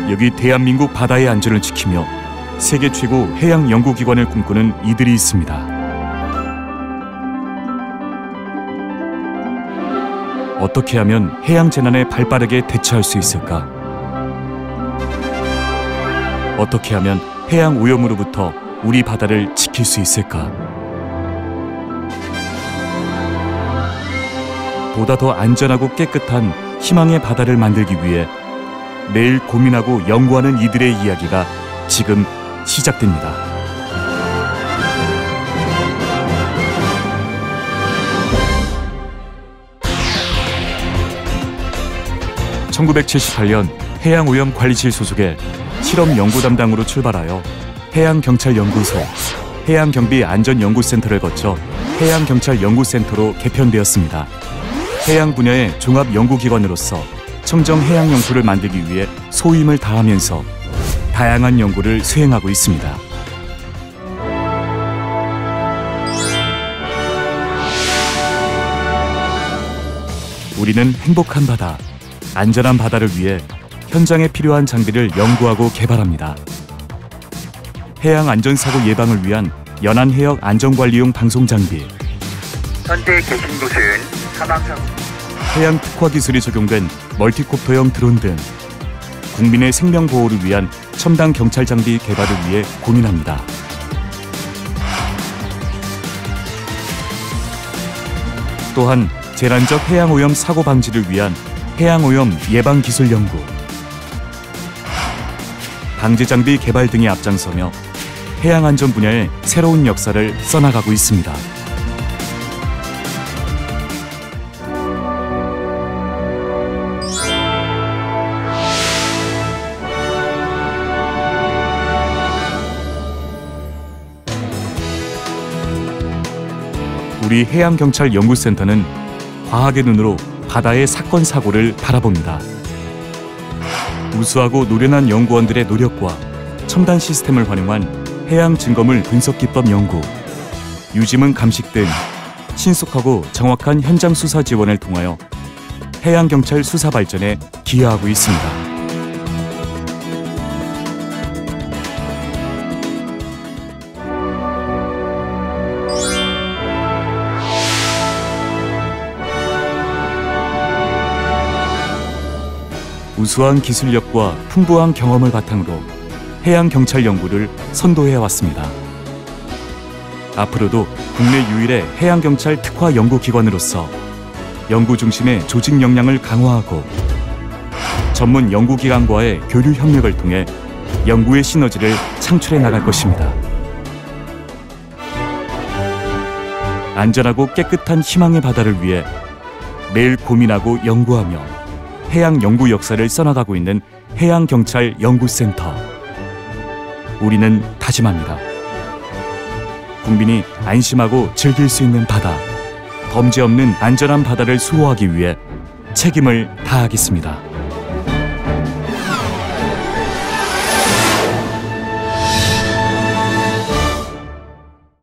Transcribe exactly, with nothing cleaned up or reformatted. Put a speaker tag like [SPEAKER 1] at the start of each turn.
[SPEAKER 1] 여기 대한민국 바다의 안전을 지키며 세계 최고 해양 연구기관을 꿈꾸는 이들이 있습니다. 어떻게 하면 해양 재난에 발빠르게 대처할 수 있을까? 어떻게 하면 해양 오염으로부터 우리 바다를 지킬 수 있을까? 보다 더 안전하고 깨끗한 희망의 바다를 만들기 위해 매일 고민하고 연구하는 이들의 이야기가 지금 시작됩니다. 천구백칠십팔 년 해양오염관리실 소속의 실험연구 담당으로 출발하여 해양경찰연구소, 해양경비안전연구센터를 거쳐 해양경찰연구센터로 개편되었습니다. 해양 분야의 종합연구기관으로서 청정 해양 연구를 만들기 위해 소임을 다하면서 다양한 연구를 수행하고 있습니다. 우리는 행복한 바다, 안전한 바다를 위해 현장에 필요한 장비를 연구하고 개발합니다. 해양 안전사고 예방을 위한 연안해역 안전관리용 방송장비,
[SPEAKER 2] 현재 계신 곳은 사망사고,
[SPEAKER 1] 해양 특화 기술이 적용된 멀티콥터형 드론 등 국민의 생명 보호를 위한 첨단 경찰 장비 개발을 위해 고민합니다. 또한 재난적 해양오염 사고 방지를 위한 해양오염 예방 기술 연구, 방제 장비 개발 등에 앞장서며 해양 안전 분야의 새로운 역사를 써나가고 있습니다. 우리 해양경찰연구센터는 과학의 눈으로 바다의 사건, 사고를 바라봅니다. 우수하고 노련한 연구원들의 노력과 첨단 시스템을 활용한 해양 증거물 분석 기법 연구, 유지문 감식 등 신속하고 정확한 현장 수사 지원을 통하여 해양경찰 수사 발전에 기여하고 있습니다. 우수한 기술력과 풍부한 경험을 바탕으로 해양경찰 연구를 선도해왔습니다. 앞으로도 국내 유일의 해양경찰 특화 연구기관으로서 연구 중심의 조직 역량을 강화하고 전문 연구기관과의 교류 협력을 통해 연구의 시너지를 창출해 나갈 것입니다. 안전하고 깨끗한 희망의 바다를 위해 매일 고민하고 연구하며 해양 연구 역사를 써나가고 있는 해양경찰연구센터. 우리는 다짐합니다. 국민이 안심하고 즐길 수 있는 바다, 범죄 없는 안전한 바다를 수호하기 위해 책임을 다하겠습니다.